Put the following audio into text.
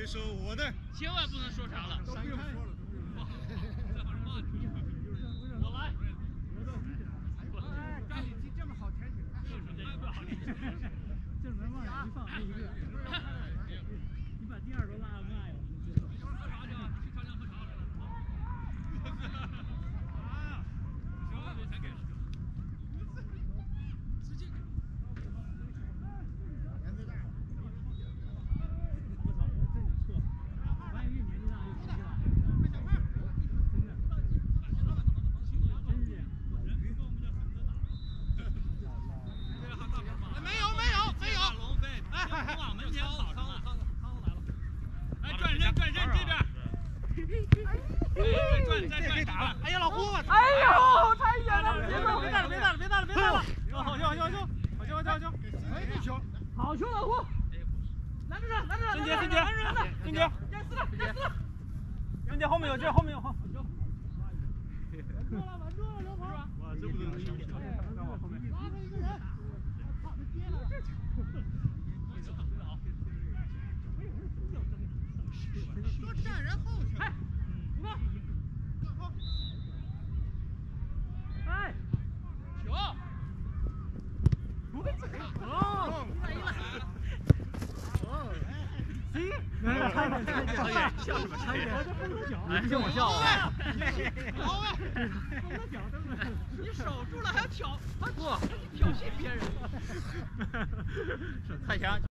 这是我的， 千万不能说长了。 都不用说了， 我来。 张雨绮这么好天气， 正门往里一放那一个，你把第二都拉了嘛呀？ 哎呀，老胡！ 哎呦，太远了！别打了！好球，老胡！拦住他！孙杰！孙杰后面有劲，后面有好。稳住了，刘鹏！ 哇，这不能轻。 让我后面。拉他一个人。操，他跌了！ 多站人后去。 哎，五个。哎，球！不会这个。哦，行，差一点，笑什么？差一点，你不听我笑啊？ 好啊！ 你守住了还要挑，他挑衅别人。 太强。